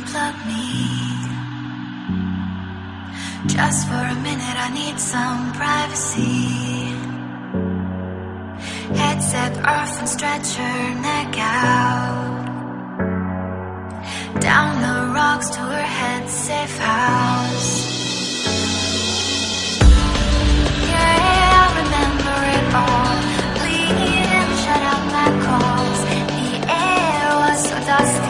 unplug me. Just for a minute I need some privacy. Headset off and stretch her neck out. Down the rocks to her head's safe house. Yeah, I remember it all. Bleeding, shut out my calls. The air was so dusty.